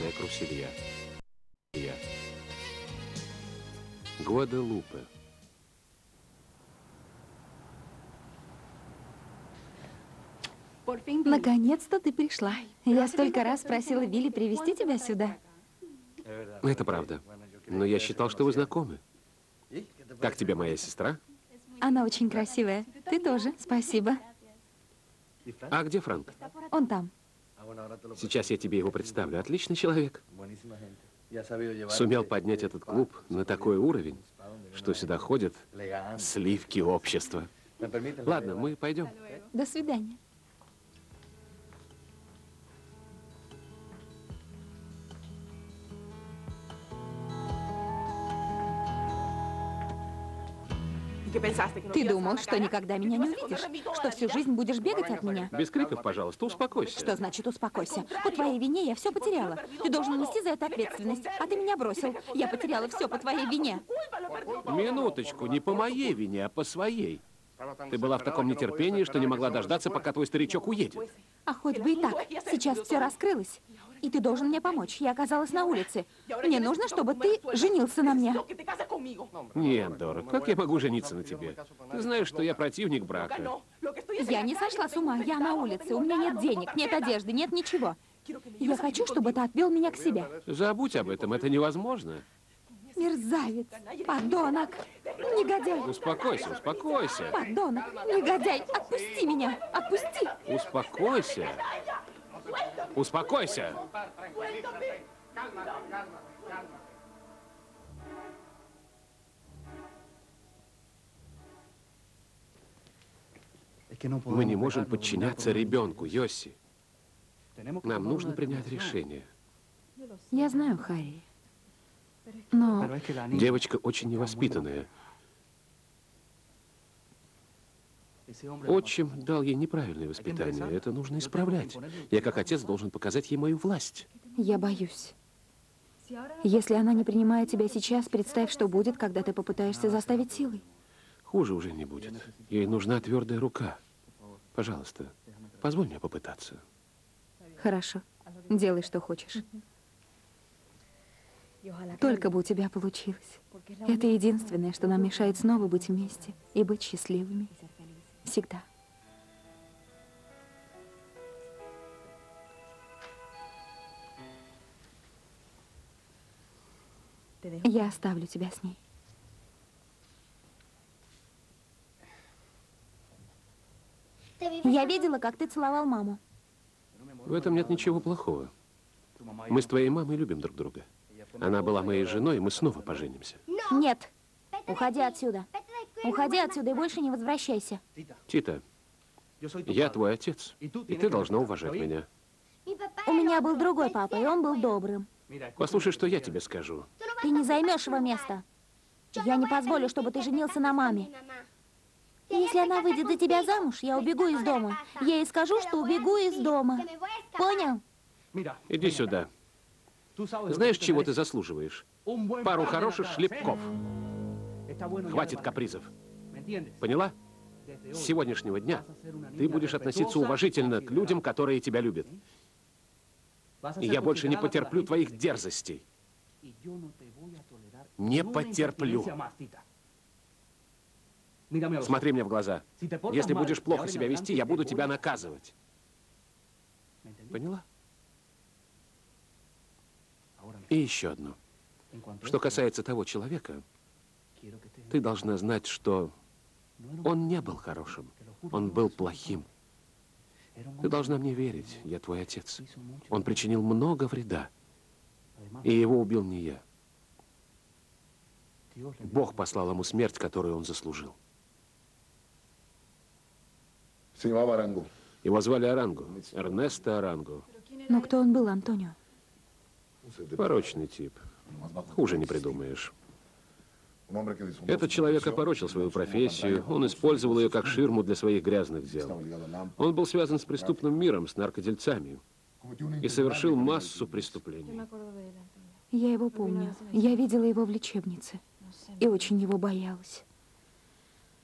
станция Крусилья. Гваделупе. Наконец-то ты пришла. Я столько раз просила Билли привезти тебя сюда. Это правда. Но я считал, что вы знакомы. Как тебе моя сестра? Она очень красивая. Ты тоже, спасибо. А где Франк? Он там. Сейчас я тебе его представлю. Отличный человек. Сумел поднять этот клуб на такой уровень, что сюда ходят сливки общества. Ладно, мы пойдем. До свидания. Ты думал, что никогда меня не увидишь? Что всю жизнь будешь бегать от меня? Без криков, пожалуйста, успокойся. Что значит успокойся? По твоей вине я все потеряла. Ты должен нести за это ответственность. А ты меня бросил. Я потеряла все по твоей вине. Минуточку, не по моей вине, а по своей. Ты была в таком нетерпении, что не могла дождаться, пока твой старичок уедет. А хоть бы и так. Сейчас все раскрылось. И ты должен мне помочь. Я оказалась на улице. Мне нужно, чтобы ты женился на мне. Нет, Дора, как я могу жениться на тебе? Ты знаешь, что я противник брака. Я не сошла с ума. Я на улице. У меня нет денег, нет одежды, нет ничего. Я хочу, чтобы ты отвел меня к себе. Забудь об этом, это невозможно. Мерзавец, подонок, негодяй. Успокойся, успокойся. Подонок, негодяй, отпусти меня, отпусти. Успокойся. Успокойся. Мы не можем подчиняться ребенку, Йосси. Нам нужно принять решение. Я знаю, Харри. Но Девочка очень невоспитанная. Отчим дал ей неправильное воспитание. Это нужно исправлять. Я, как отец, должен показать ей мою власть. я боюсь. Если она не принимает тебя сейчас, представь, что будет, когда ты попытаешься заставить силой. Хуже уже не будет. Ей нужна твердая рука. Пожалуйста, позволь мне попытаться. Хорошо, делай, что хочешь. Только бы у тебя получилось. Это единственное, что нам мешает снова быть вместе и быть счастливыми. Всегда. Я оставлю тебя с ней. Я видела, как ты целовал маму. В этом нет ничего плохого. Мы с твоей мамой любим друг друга. Она была моей женой, и мы снова поженимся. Нет. Уходи отсюда. Уходи отсюда и больше не возвращайся. Тита, я твой отец, и ты должна уважать меня. У меня был другой папа, и он был добрым. Послушай, что я тебе скажу. Ты не займешь его место. Я не позволю, чтобы ты женился на маме. Если она выйдет за тебя замуж, я убегу из дома. Я ей скажу, что убегу из дома. Понял? Иди сюда. Знаешь, чего ты заслуживаешь? Пару хороших шлепков. Хватит капризов. Поняла? С сегодняшнего дня ты будешь относиться уважительно к людям, которые тебя любят. И я больше не потерплю твоих дерзостей. Не потерплю. Смотри мне в глаза. Если будешь плохо себя вести, я буду тебя наказывать. Поняла? И еще одно. Что касается того человека, ты должна знать, что он не был хорошим. Он был плохим. Ты должна мне верить, я твой отец. Он причинил много вреда. И его убил не я. Бог послал ему смерть, которую он заслужил. Его звали Аранго. Эрнесто Аранго. Но кто он был, Антонио? Порочный тип. Хуже не придумаешь. Этот человек опорочил свою профессию, он использовал ее как ширму для своих грязных дел. Он был связан с преступным миром, с наркодельцами, и совершил массу преступлений. Я его помню. Я видела его в лечебнице. И очень его боялась.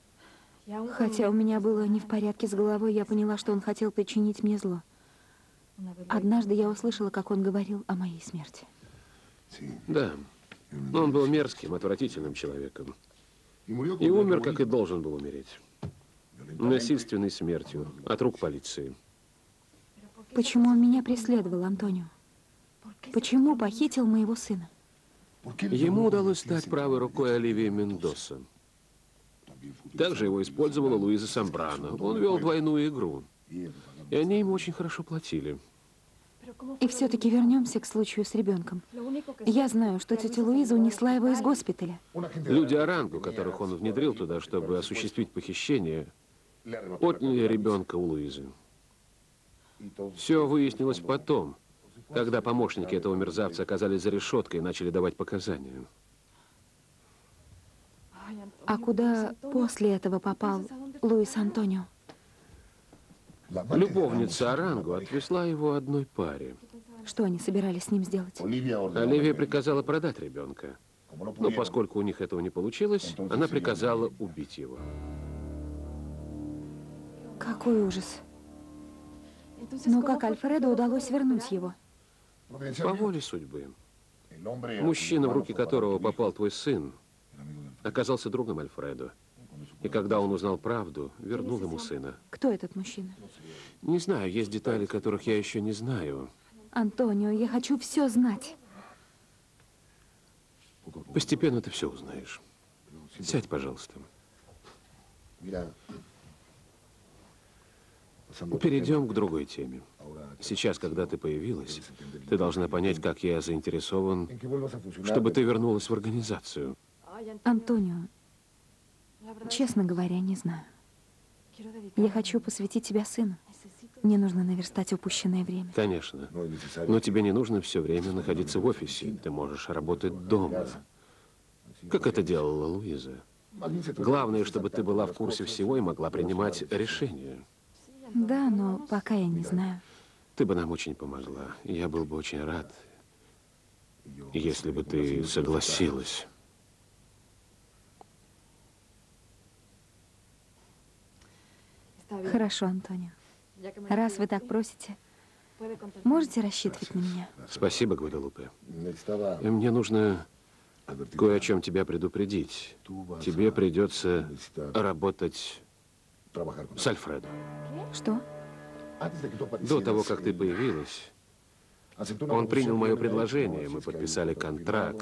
Хотя у меня было не в порядке с головой, я поняла, что он хотел причинить мне зло. Однажды я услышала, как он говорил о моей смерти. Да. Он был мерзким, отвратительным человеком. И умер, как и должен был умереть. Насильственной смертью, от рук полиции. Почему он меня преследовал, Антонио? Почему похитил моего сына? Ему удалось стать правой рукой Оливии Мендоса. Также его использовала Луиза Самбрано. Он вел двойную игру. И они ему очень хорошо платили. И все-таки вернемся к случаю с ребенком. Я знаю, что тетя Луиза унесла его из госпиталя. Люди Арангу, которых он внедрил туда, чтобы осуществить похищение, отняли ребенка у Луизы. Все выяснилось потом, когда помощники этого мерзавца оказались за решеткой и начали давать показания. А куда после этого попал Луис Антонио? Любовница Арангу отвезла его одной паре. Что они собирались с ним сделать? Оливия приказала продать ребенка. Но поскольку у них этого не получилось, она приказала убить его. Какой ужас. Но как Альфредо удалось вернуть его? По воле судьбы. Мужчина, в руки которого попал твой сын, оказался другом Альфредо. И когда он узнал правду, вернул ему сына. Кто этот мужчина? Не знаю, есть детали, которых я еще не знаю. Антонио, я хочу все знать. Постепенно ты все узнаешь. Сядь, пожалуйста. Перейдем к другой теме. Сейчас, когда ты появилась, ты должна понять, как я заинтересован, чтобы ты вернулась в организацию. Антонио, честно говоря, не знаю. Я хочу посвятить тебя сыну. Мне нужно наверстать упущенное время. Конечно. Но тебе не нужно все время находиться в офисе. Ты можешь работать дома. Как это делала Луиза. Главное, чтобы ты была в курсе всего и могла принимать решения. Да, но пока я не знаю. Ты бы нам очень помогла. Я был бы очень рад, если бы ты согласилась. Хорошо, Антонио. Раз вы так просите, можете рассчитывать на меня. Спасибо, Гваделупе. Мне нужно кое о чем тебя предупредить. Тебе придется работать с Альфредо. Что? До того, как ты появилась, он принял мое предложение, мы подписали контракт.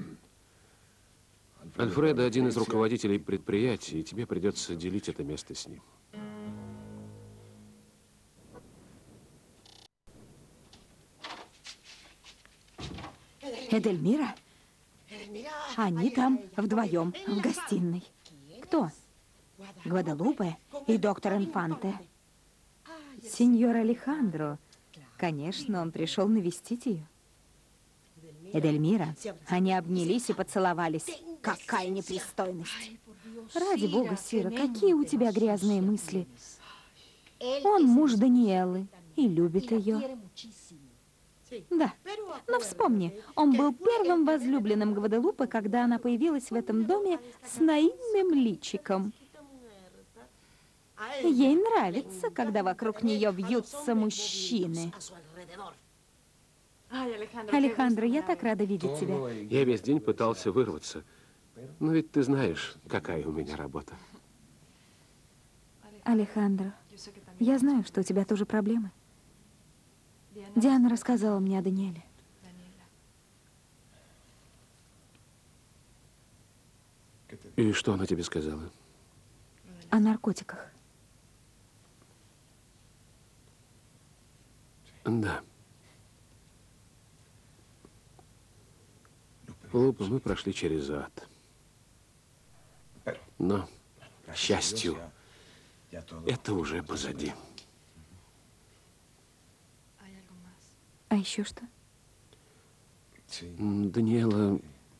Альфредо один из руководителей предприятия, и тебе придется делить это место с ним. Эдельмира? Они там вдвоем в гостиной. Кто? Гваделупе и доктор Инфанте. Сеньор Алехандро. Конечно, он пришел навестить ее. Эдельмира, они обнялись и поцеловались. Какая непристойность. Ради бога, Сира, какие у тебя грязные мысли. Он муж Даниэлы и любит ее. Да, но вспомни, он был первым возлюбленным Гваделупе, когда она появилась в этом доме с наивным личиком. Ей нравится, когда вокруг нее вьются мужчины. Алехандро, я так рада видеть тебя. Я весь день пытался вырваться. Но ведь ты знаешь, какая у меня работа. Алехандро, я знаю, что у тебя тоже проблемы. Диана рассказала мне о Даниэле. И что она тебе сказала? О наркотиках. Да. Лупа, мы прошли через ад. Но, к счастью, это уже позади. А еще что? Даниэла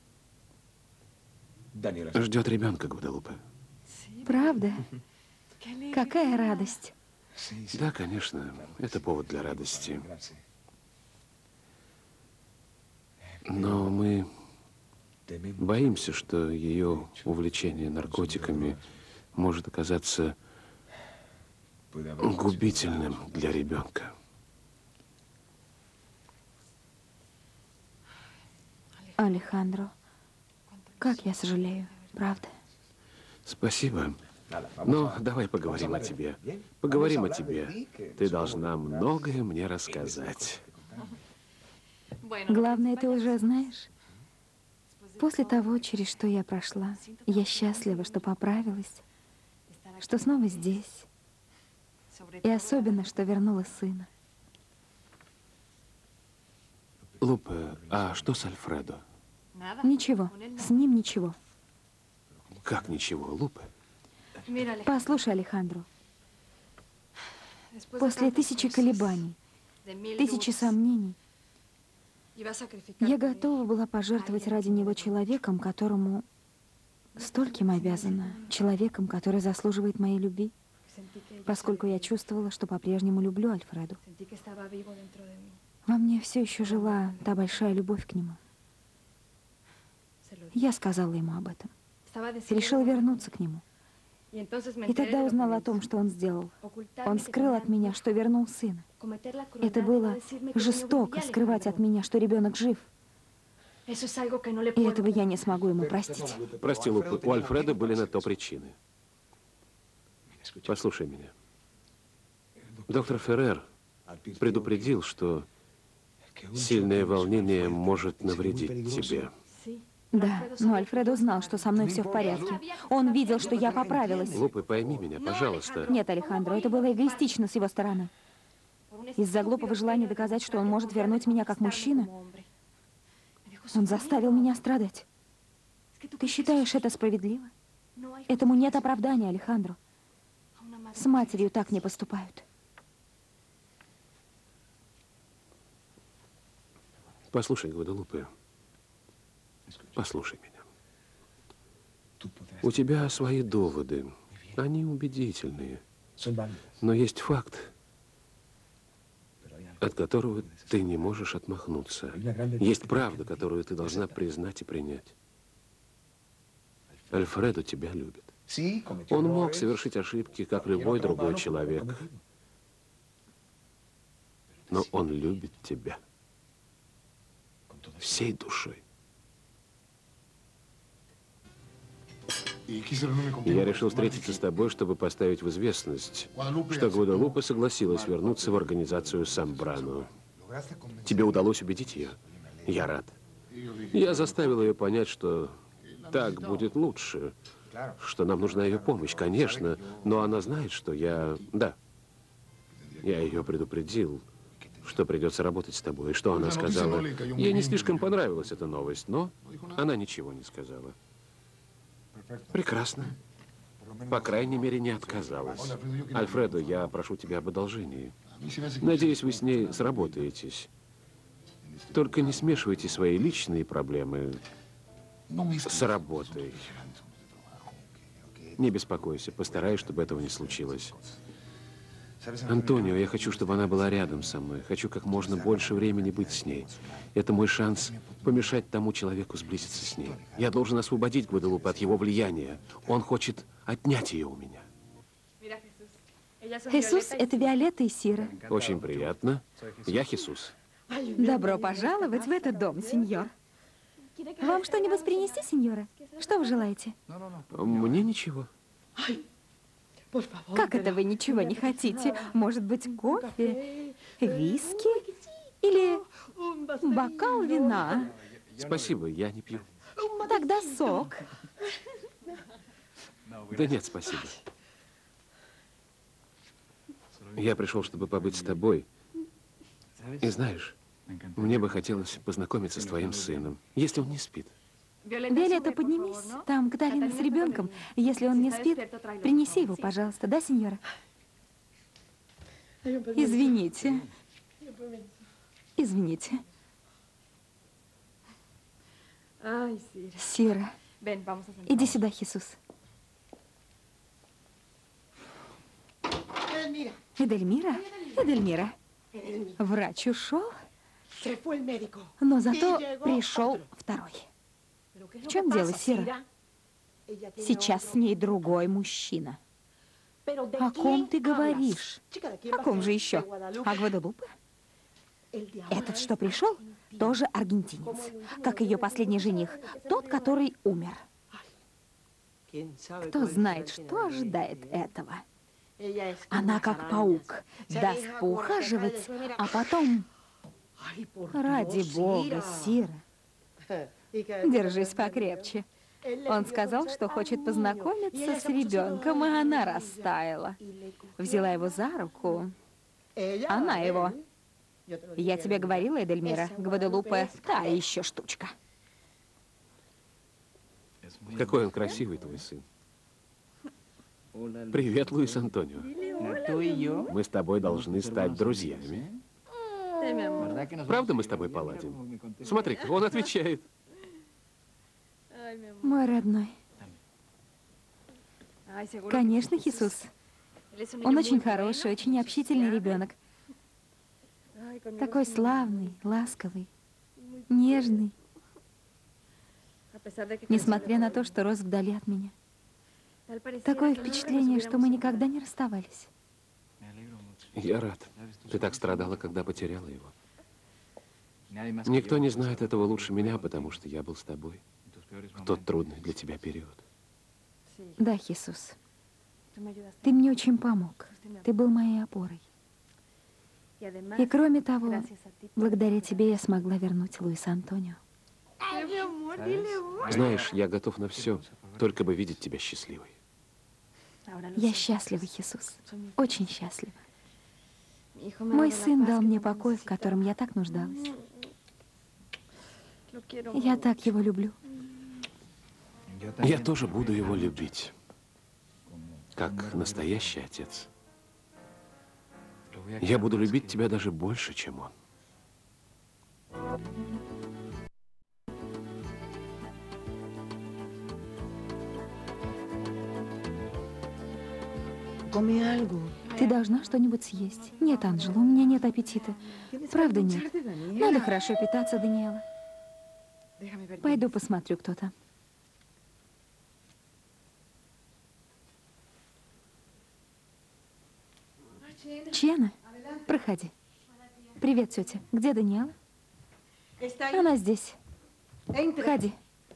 ждет ребенка, Гваделупе. Правда? Какая радость. Да, конечно, это повод для радости. Но мы боимся, что ее увлечение наркотиками может оказаться губительным для ребенка. Алехандро, как я сожалею, правда? Спасибо. Но давай поговорим о тебе. Поговорим о тебе. Ты должна многое мне рассказать. Главное, ты уже знаешь. После того, через что я прошла, я счастлива, что поправилась, что снова здесь. И особенно, что вернула сына. Лупе, а что с Альфредо? Ничего, с ним ничего. Как ничего, Лупе? Послушай, Алехандро, после 1000 колебаний, 1000 сомнений, я готова была пожертвовать ради него человеком, которому стольким обязана, человеком, который заслуживает моей любви, поскольку я чувствовала, что по-прежнему люблю Альфреду. Во мне все еще жила та большая любовь к нему. Я сказала ему об этом. Решила вернуться к нему. И тогда узнала о том, что он сделал. Он скрыл от меня, что вернул сына. Это было жестоко скрывать от меня, что ребенок жив. И этого я не смогу ему простить. Прости, Лупе, у Альфреда были на то причины. Послушай меня. Доктор Феррер предупредил, что сильное волнение может навредить тебе. Да, но Альфредо узнал, что со мной все в порядке. Он видел, что я поправилась. Лупе, пойми меня, пожалуйста. Нет, Алехандро, это было эгоистично с его стороны. Из-за глупого желания доказать, что он может вернуть меня как мужчина, он заставил меня страдать. Ты считаешь это справедливо? Этому нет оправдания, Алехандро. С матерью так не поступают. Послушай, Гваделупе, послушай меня. У тебя свои доводы. Они убедительные. Но есть факт, от которого ты не можешь отмахнуться. Есть правда, которую ты должна признать и принять. Альфредо тебя любит. Он мог совершить ошибки, как любой другой человек. Но он любит тебя. Всей душой. Я решил встретиться с тобой, чтобы поставить в известность, что Гваделупе согласилась вернуться в организацию Самбрано. Тебе удалось убедить ее? Я рад. Я заставил ее понять, что так будет лучше, что нам нужна ее помощь, конечно, но она знает, что я... Да, я ее предупредил, что придется работать с тобой. И что она сказала? Ей не слишком понравилась эта новость, но она ничего не сказала. Прекрасно. По крайней мере, не отказалась. Альфредо, я прошу тебя об одолжении. Надеюсь, вы с ней сработаетесь. Только не смешивайте свои личные проблемы с работой. Не беспокойся, постараюсь, чтобы этого не случилось. Антонио, я хочу, чтобы она была рядом со мной. Хочу как можно больше времени быть с ней. Это мой шанс помешать тому человеку сблизиться с ней. Я должен освободить Гваделупе от его влияния. Он хочет отнять ее у меня. Хесус, это Виолетта и Сира. Очень приятно. Я Хесус. Добро пожаловать в этот дом, сеньор. Вам что-нибудь принести, сеньора? Что вы желаете? Мне ничего. Как это вы ничего не хотите? Может быть, кофе, виски или бокал вина? Спасибо, я не пью. Тогда сок. Да нет, спасибо. Я пришел, чтобы побыть с тобой. И знаешь, мне бы хотелось познакомиться с твоим сыном, если он не спит. Виолетта, поднимись. Там Каталина с ребенком. Если он не спит, принеси его, пожалуйста. Да, сеньора? Извините. Извините. Сира, иди сюда, Хесус. Эдельмира? Эдельмира. Врач ушел, но зато пришел второй. В чем дело, Сира? Сейчас с ней другой мужчина. О ком ты говоришь? О ком же еще? О Гваделупе? Этот, что пришел, тоже аргентинец, как ее последний жених, тот, который умер. Кто знает, что ожидает этого. Она как паук, даст поухаживать, а потом... Ради бога, Сира, держись покрепче. Он сказал, что хочет познакомиться с ребенком, и она растаяла. Взяла его за руку. Она его. Я тебе говорила, Эдельмира, Гваделупе, та еще штучка. Какой он красивый, твой сын. Привет, Луис Антонио. Мы с тобой должны стать друзьями. Правда, мы с тобой поладим? Смотри-ка, он отвечает. Мой родной. Конечно, Хисус. Он очень хороший, очень общительный ребенок. Такой славный, ласковый, нежный. Несмотря на то, что рос вдали от меня. Такое впечатление, что мы никогда не расставались. Я рад. Ты так страдала, когда потеряла его. Никто не знает этого лучше меня, потому что я был с тобой в тот трудный для тебя период. Да, Хисус. Ты мне очень помог. Ты был моей опорой. И кроме того, благодаря тебе я смогла вернуть Луиса Антонио. Знаешь, я готов на все, только бы видеть тебя счастливой. Я счастлива, Хисус. Очень счастлива. Мой сын дал мне покой, в котором я так нуждалась. Я так его люблю. Я тоже буду его любить, как настоящий отец. Я буду любить тебя даже больше, чем он. Ты должна что-нибудь съесть. Нет, Анжела, у меня нет аппетита. Правда нет. Надо хорошо питаться, Даниэла. Пойду посмотрю, кто там. Чена, проходи. Привет, тетя. Где Даниэла? Она здесь. Входи.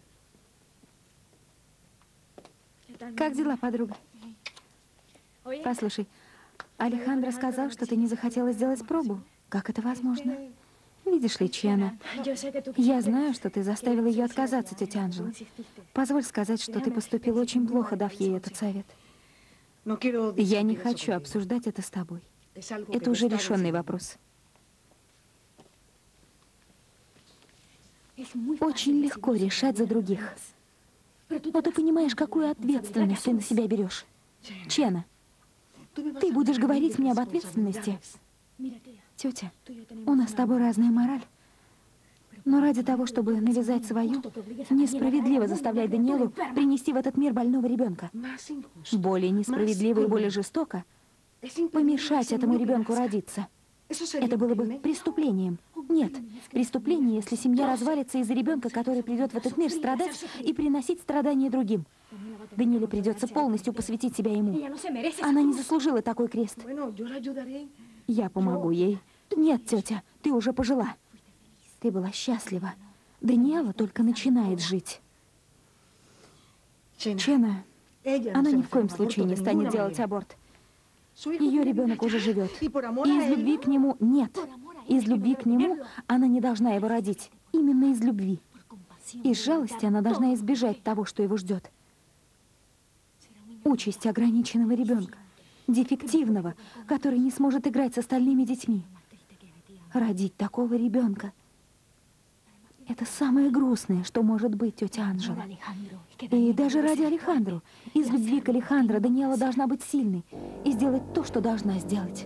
Как дела, подруга? Послушай, Алехандро сказал, что ты не захотела сделать пробу. Как это возможно? Видишь ли, Чена, я знаю, что ты заставила ее отказаться, тетя Анжела. Позволь сказать, что ты поступила очень плохо, дав ей этот совет. Я не хочу обсуждать это с тобой. Это уже решенный вопрос. Очень легко решать за других. Но ты понимаешь, какую ответственность ты на себя берешь. Чена, ты будешь говорить мне об ответственности? Тетя, у нас с тобой разная мораль. Но ради того, чтобы навязать свою, несправедливо заставлять Даниэлу принести в этот мир больного ребенка. Более несправедливо и более жестоко помешать этому ребенку родиться. Это было бы преступлением. Нет, преступление, если семья развалится из-за ребенка, который придет в этот мир страдать и приносить страдания другим. Даниэле придется полностью посвятить себя ему. Она не заслужила такой крест. Я помогу ей. Нет, тетя, ты уже пожила. Ты была счастлива. Даниэла только начинает жить. Чена, она ни в коем случае не станет делать аборт. Ее ребенок уже живет. И из любви к нему нет. Из любви к нему она не должна его родить. Именно из любви. Из жалости она должна избежать того, что его ждет. Участь ограниченного ребенка, дефективного, который не сможет играть с остальными детьми. Родить такого ребенка — это самое грустное, что может быть, тетя Анжела. И даже ради Алехандро, из любви к Алехандро, Даниэла должна быть сильной и сделать то, что должна сделать.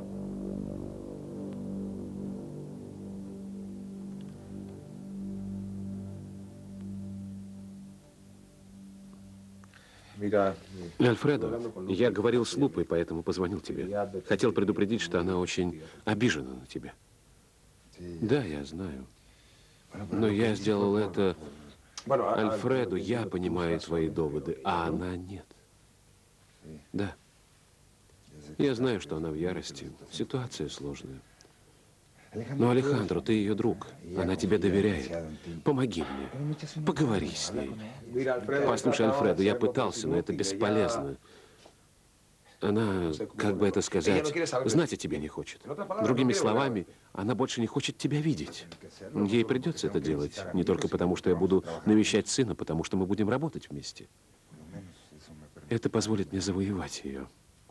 Альфредо, я говорил с Лупой, поэтому позвонил тебе. Хотел предупредить, что она очень обижена на тебя. Да, я знаю. Но я сделал это... Альфредо, я понимаю твои доводы, а она нет. Да. Я знаю, что она в ярости. Ситуация сложная. Но, Алехандро, ты ее друг. Она тебе доверяет. Помоги мне. Поговори с ней. Послушай, Альфредо, я пытался, но это бесполезно. Она, как бы это сказать, знать о тебе не хочет. Другими словами, она больше не хочет тебя видеть. Ей придется это делать. Не только потому, что я буду навещать сына, потому что мы будем работать вместе. Это позволит мне завоевать ее.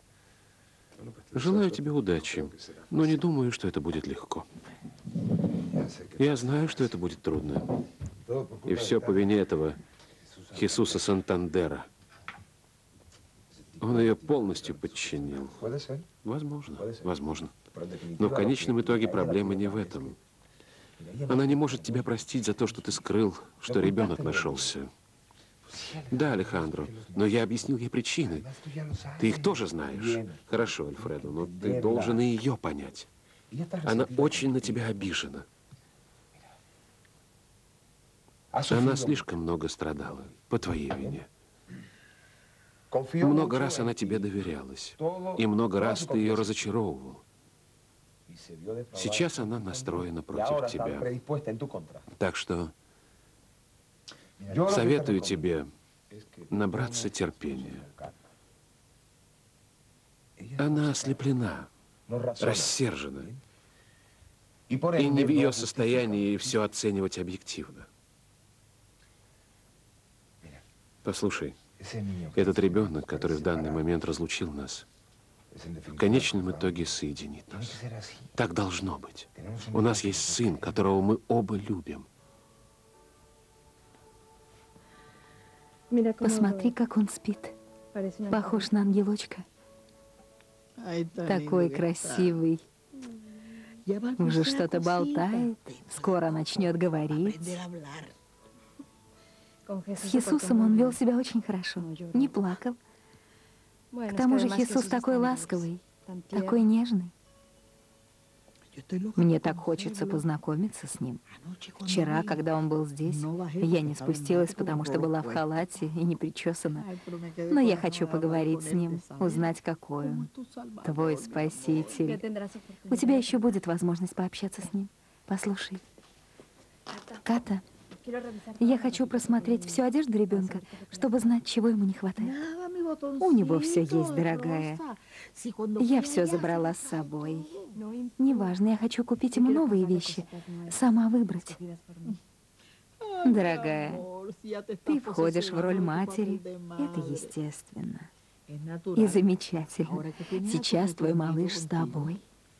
Желаю тебе удачи, но не думаю, что это будет легко. Я знаю, что это будет трудно. И все по вине этого Хесуса Сантандера. Он ее полностью подчинил. Возможно, возможно. Но в конечном итоге проблема не в этом. Она не может тебя простить за то, что ты скрыл, что ребенок нашелся. Да, Алехандро, но я объяснил ей причины. Ты их тоже знаешь. Хорошо, Альфредо, но ты должен и ее понять. Она очень на тебя обижена. Она слишком много страдала по твоей вине. Много раз она тебе доверялась, и много раз ты ее разочаровывал. Сейчас она настроена против тебя. Так что советую тебе набраться терпения. Она ослеплена, рассержена, и не в ее состоянии все оценивать объективно. Послушай, этот ребенок, который в данный момент разлучил нас, в конечном итоге соединит нас. Так должно быть. У нас есть сын, которого мы оба любим. Посмотри, как он спит. Похож на ангелочка. Такой красивый. Уже что-то болтает. Скоро начнет говорить. С Хесусом он вел себя очень хорошо. Не плакал. К тому же Хесус такой ласковый, такой нежный. Мне так хочется познакомиться с ним. Вчера, когда он был здесь, я не спустилась, потому что была в халате и не причесана. Но я хочу поговорить с ним, узнать, какой он. Твой спаситель. У тебя еще будет возможность пообщаться с ним. Послушай. Ката, я хочу просмотреть всю одежду ребенка, чтобы знать, чего ему не хватает. У него все есть, дорогая. Я все забрала с собой. Неважно, я хочу купить ему новые вещи. Сама выбрать. Дорогая, ты входишь в роль матери. Это естественно. И замечательно. Сейчас твой малыш с тобой.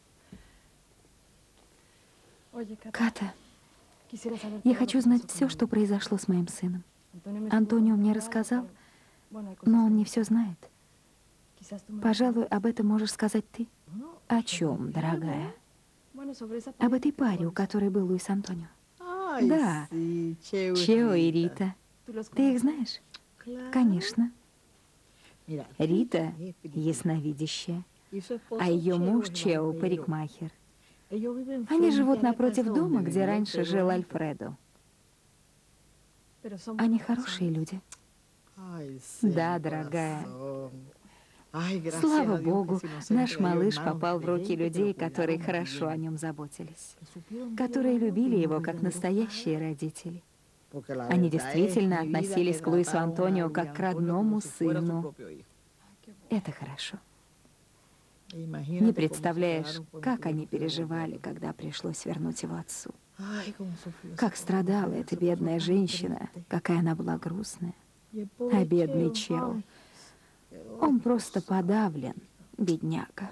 Ката, я хочу знать все, что произошло с моим сыном. Антонио мне рассказал, но он не все знает. Пожалуй, об этом можешь сказать ты. О чем, дорогая? Об этой паре, у которой был Луис Антонио. Да, Чео и Рита. Ты их знаешь? Конечно. Рита ясновидящая, а ее муж Чео парикмахер. Они живут напротив дома, где раньше жил Альфредо. Они хорошие люди. Да, дорогая. Слава Богу, наш малыш попал в руки людей, которые хорошо о нем заботились, которые любили его как настоящие родители. Они действительно относились к Луису Антонио как к родному сыну. Это хорошо. Не представляешь, как они переживали, когда пришлось вернуть его отцу. Как страдала эта бедная женщина, какая она была грустная. А бедный Чео, он просто подавлен, бедняга.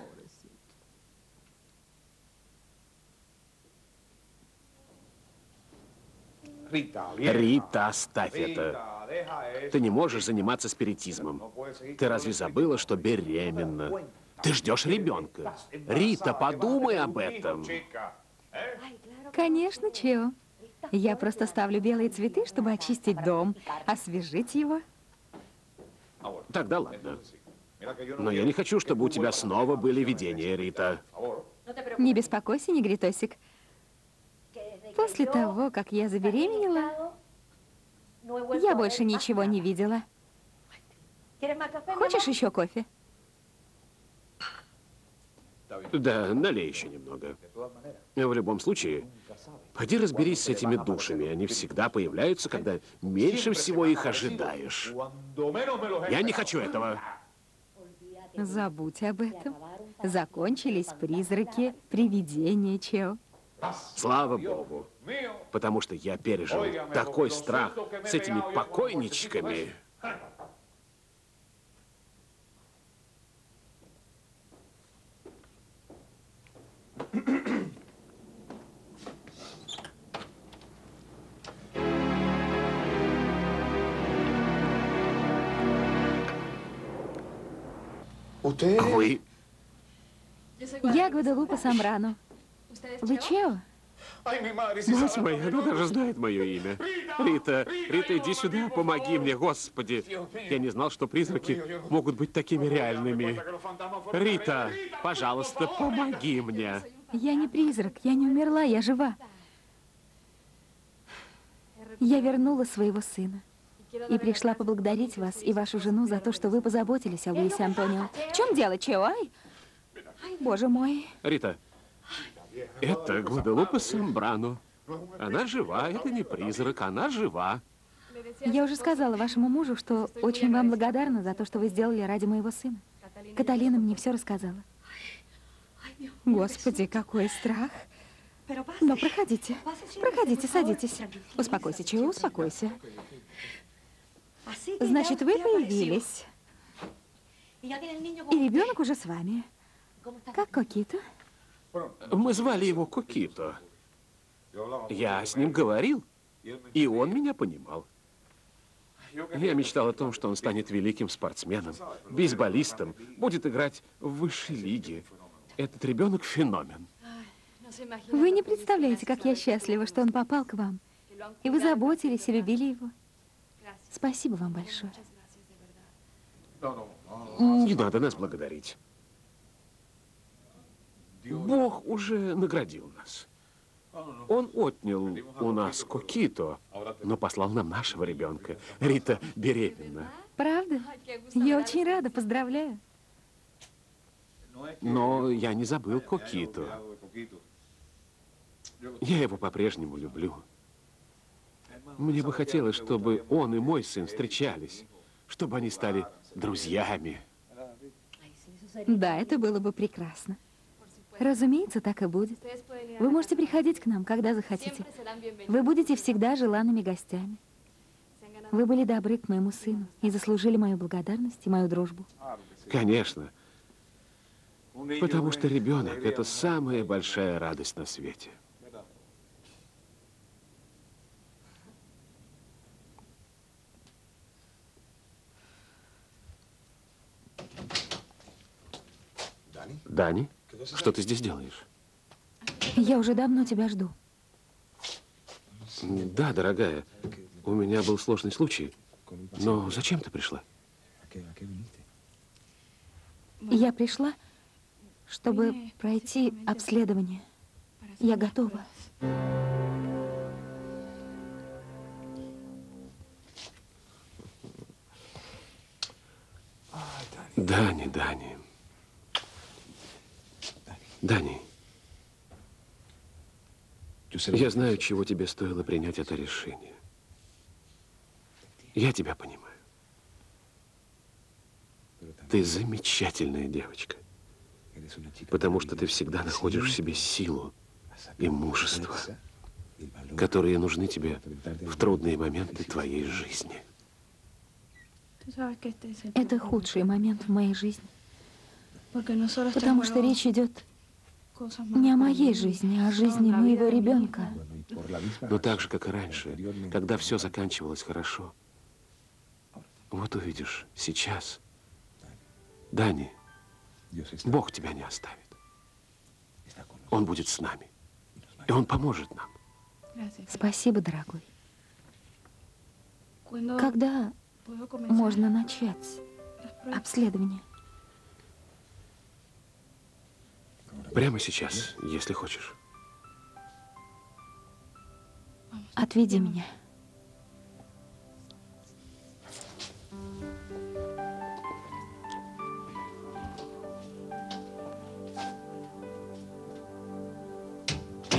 Рита, оставь это. Ты не можешь заниматься спиритизмом. Ты разве забыла, что беременна? Ты ждешь ребенка. Рита, подумай об этом. Конечно, Чео. Я просто ставлю белые цветы, чтобы очистить дом, освежить его. Тогда ладно. Но я не хочу, чтобы у тебя снова были видения, Рита. Не беспокойся, негритосик. После того, как я забеременела, я больше ничего не видела. Хочешь еще кофе? Да, налей еще немного. В любом случае, пойди разберись с этими душами. Они всегда появляются, когда меньше всего их ожидаешь. Я не хочу этого. Забудь об этом. Закончились призраки, привидения, Чео. Слава Богу. Потому что я пережил такой страх с этими покойничками. Вы... Я Гваделупа Самбрано. Вы Чео? Мать моя, она даже знает мое имя. Рита, Рита, иди сюда, помоги мне, Господи. Я не знал, что призраки могут быть такими реальными. Рита, пожалуйста, помоги мне. Я не призрак, я не умерла, я жива. Я вернула своего сына. И пришла поблагодарить вас и вашу жену за то, что вы позаботились о Луисе Антонио. В чем дело, Чео? Ай? Боже мой. Рита, это Гваделупа Самбрано. Она жива, это не призрак, она жива. Я уже сказала вашему мужу, что очень вам благодарна за то, что вы сделали ради моего сына. Каталина мне все рассказала. Господи, какой страх. Но проходите, проходите, садитесь. Успокойся, Чео, успокойся. Значит, вы появились. И ребенок уже с вами. Как Кокито? Мы звали его Кокито. Я с ним говорил, и он меня понимал. Я мечтал о том, что он станет великим спортсменом, бейсболистом, будет играть в высшей лиге. Этот ребенок феномен. Вы не представляете, как я счастлива, что он попал к вам. И вы заботились и любили его. Спасибо вам большое. Не надо нас благодарить. Бог уже наградил нас. Он отнял у нас Кокито, но послал нам нашего ребенка. Рита беременна. Правда? Я очень рада, поздравляю. Но я не забыл Кокито. Я его по-прежнему люблю. Мне бы хотелось, чтобы он и мой сын встречались, чтобы они стали друзьями. Да, это было бы прекрасно. Разумеется, так и будет. Вы можете приходить к нам, когда захотите. Вы будете всегда желанными гостями. Вы были добры к моему сыну и заслужили мою благодарность и мою дружбу. Конечно. Потому что ребенок – это самая большая радость на свете. Дани, что ты здесь делаешь? Я уже давно тебя жду. Да, дорогая, у меня был сложный случай. Но зачем ты пришла? Я пришла, чтобы пройти обследование. Я готова. Дани, Дани. Дани. Я знаю, чего тебе стоило принять это решение. Я тебя понимаю. Ты замечательная девочка. Потому что ты всегда находишь в себе силу и мужество, которые нужны тебе в трудные моменты твоей жизни. Это худший момент в моей жизни. Потому что речь идет не о моей жизни, а о жизни моего ребенка. Но так же, как и раньше, когда все заканчивалось хорошо. Вот увидишь, сейчас, Дани, Бог тебя не оставит. Он будет с нами. И Он поможет нам. Спасибо, дорогой. Когда можно начать обследование? Прямо сейчас, если хочешь. Отведи меня.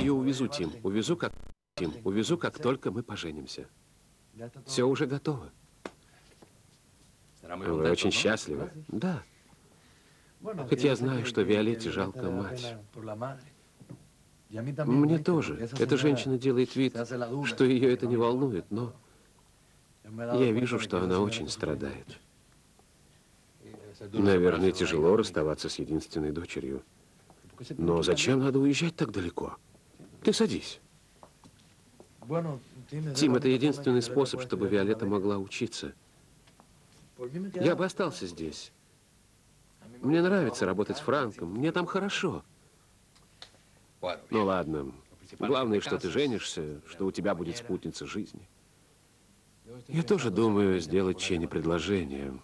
ее увезу, Тим. Увезу, как только мы поженимся. Все уже готово. Вы очень счастливы? Да. Хоть я знаю, что Виолетте жалко мать. Мне тоже. Эта женщина делает вид, что ее это не волнует, но я вижу, что она очень страдает. Наверное, тяжело расставаться с единственной дочерью. Но зачем надо уезжать так далеко? Ты садись. Тим, это единственный способ, чтобы Виолетта могла учиться. Я бы остался здесь. Мне нравится работать с Франком. Мне там хорошо. Ну ладно. Главное, что ты женишься, что у тебя будет спутница жизни. Я тоже думаю сделать Чене предложение.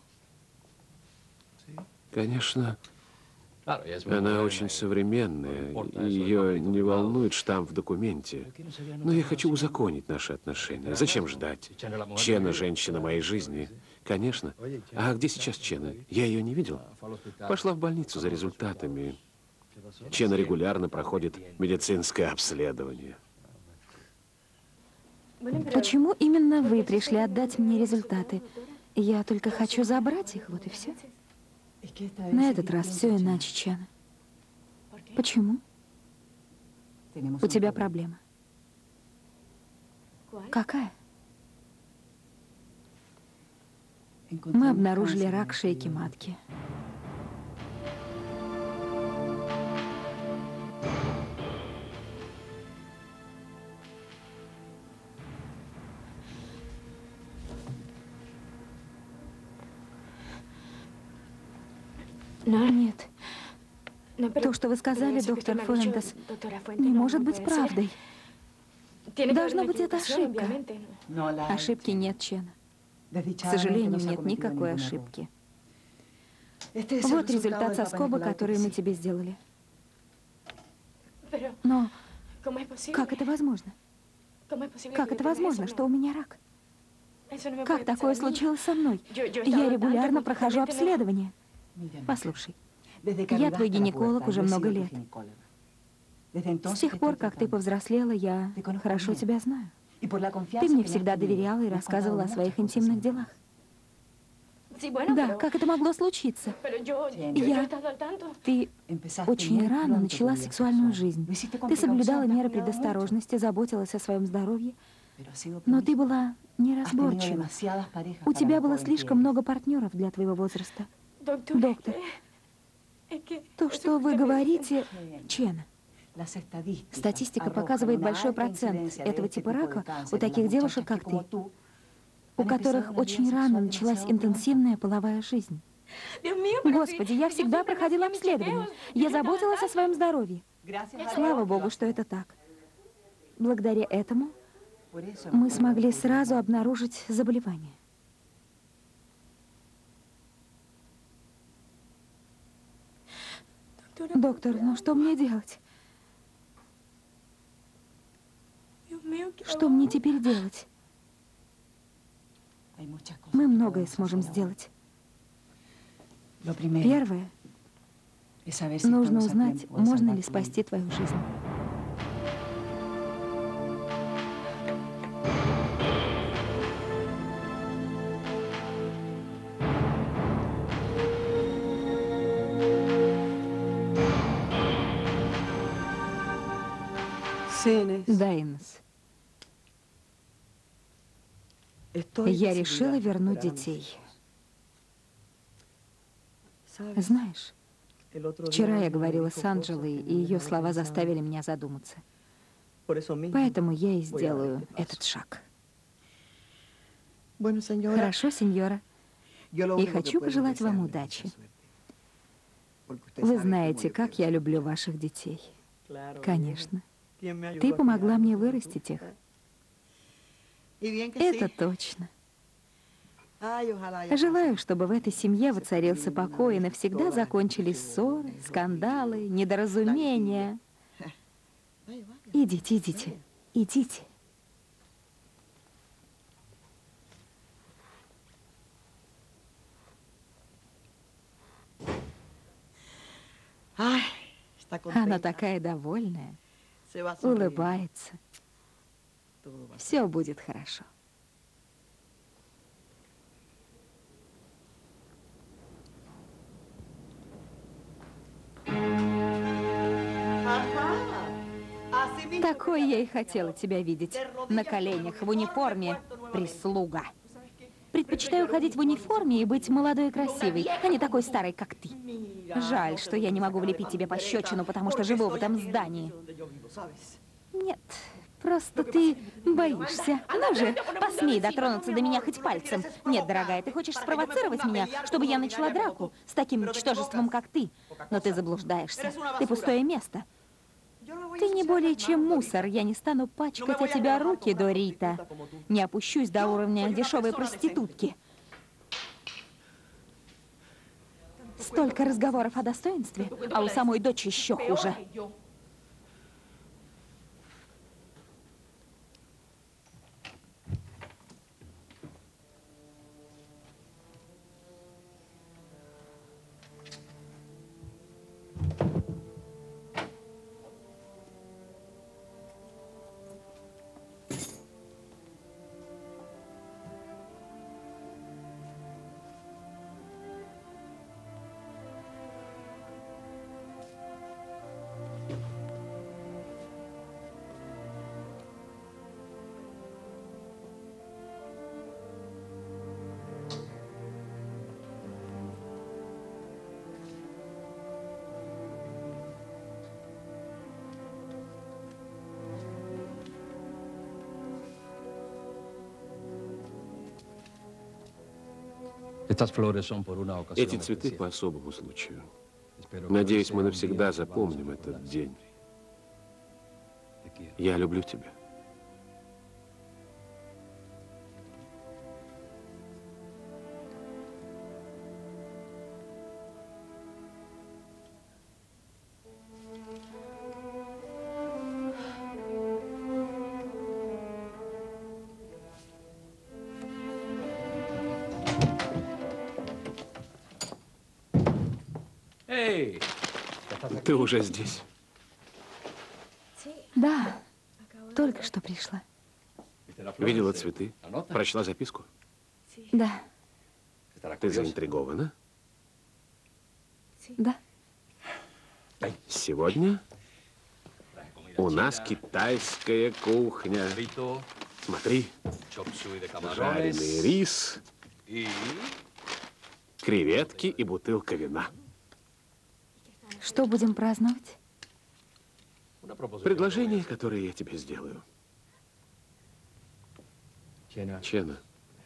Конечно, она очень современная, и ее не волнует штамп в документе. Но я хочу узаконить наши отношения. Зачем ждать? Чена – женщина моей жизни. Конечно. А где сейчас Чена? Я ее не видел. Пошла в больницу за результатами. Чена регулярно проходит медицинское обследование. Почему именно вы пришли отдать мне результаты? Я только хочу забрать их, вот и все. На этот раз все иначе, Чена. Почему? У тебя проблема. Какая? Мы обнаружили рак шейки матки. Нет. То, что вы сказали, доктор Фуэнтес, не может быть правдой. Должно быть, это ошибка. Ошибки нет, Чена. К сожалению, нет никакой ошибки. Вот результат соскоба, который мы тебе сделали. Но как это возможно? Как это возможно, что у меня рак? Как такое случилось со мной? Я регулярно прохожу обследование. Послушай, я твой гинеколог уже много лет. С тех пор, как ты повзрослела, я хорошо тебя знаю. Ты мне всегда доверяла и рассказывала о своих интимных делах. Да, как это могло случиться? Ты очень рано начала сексуальную жизнь. Ты соблюдала меры предосторожности, заботилась о своем здоровье, но ты была неразборчива. У тебя было слишком много партнеров для твоего возраста. Доктор, то, что вы говорите, Чена, статистика показывает большой процент этого типа рака у таких девушек, как ты, у которых очень рано началась интенсивная половая жизнь. Господи, я всегда проходила обследование. Я заботилась о своем здоровье. Слава Богу, что это так. Благодаря этому мы смогли сразу обнаружить заболевание. Доктор, ну что мне делать? Что мне теперь делать? Мы многое сможем сделать. Первое. Нужно узнать, можно ли спасти твою жизнь. Дайнес, я решила вернуть детей. Знаешь, вчера я говорила с Анджелой, и ее слова заставили меня задуматься. Поэтому я и сделаю этот шаг. Хорошо, сеньора. И хочу пожелать вам удачи. Вы знаете, как я люблю ваших детей. Конечно. Ты помогла мне вырастить их. Это точно. Желаю, чтобы в этой семье воцарился покой и навсегда закончились ссоры, скандалы, недоразумения. Идите, идите, идите. Она такая довольная. улыбается. Все будет хорошо. Такой я и хотела тебя видеть. На коленях, в униформе, прислуга. Предпочитаю ходить в униформе и быть молодой и красивой, а не такой старой, как ты. Жаль, что я не могу влепить тебе пощечину, потому что живу в этом здании. Нет, просто ты боишься. Ну же, посмей дотронуться до меня хоть пальцем. Нет, дорогая, ты хочешь спровоцировать меня, чтобы я начала драку с таким ничтожеством, как ты. Но ты заблуждаешься. Ты пустое место. Ты не более чем мусор. Я не стану пачкать о тебя руки, Дорита. Не опущусь до уровня дешевой проститутки. Столько разговоров о достоинстве, а у самой дочери еще хуже. Эти цветы по особому случаю. Надеюсь, мы навсегда запомним этот день. Я люблю тебя. Ты уже здесь. Да, только что пришла. Видела цветы? Прочла записку? Да, Ты заинтригована? да. Сегодня у нас китайская кухня. Смотри, жареный рис, креветки и бутылка вина. Что будем праздновать? Предложение, которое я тебе сделаю. Чена,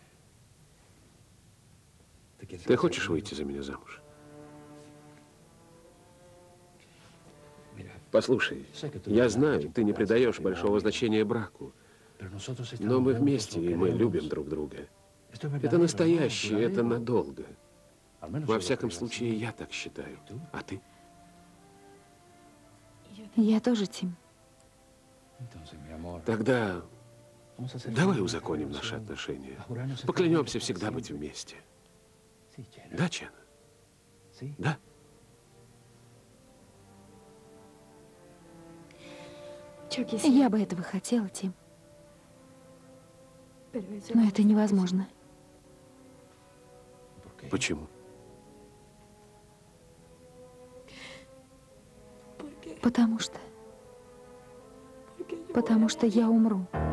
ты хочешь выйти за меня замуж? Послушай, я знаю, ты не придаешь большого значения браку, но мы вместе, и мы любим друг друга. Это настоящее, это надолго. Во всяком случае, я так считаю. А ты? Я тоже, Тим. Тогда давай узаконим наши отношения. Поклянемся всегда быть вместе. Да, Чен? Да? Я бы этого хотела, Тим. Но это невозможно. Почему? Потому что я умру.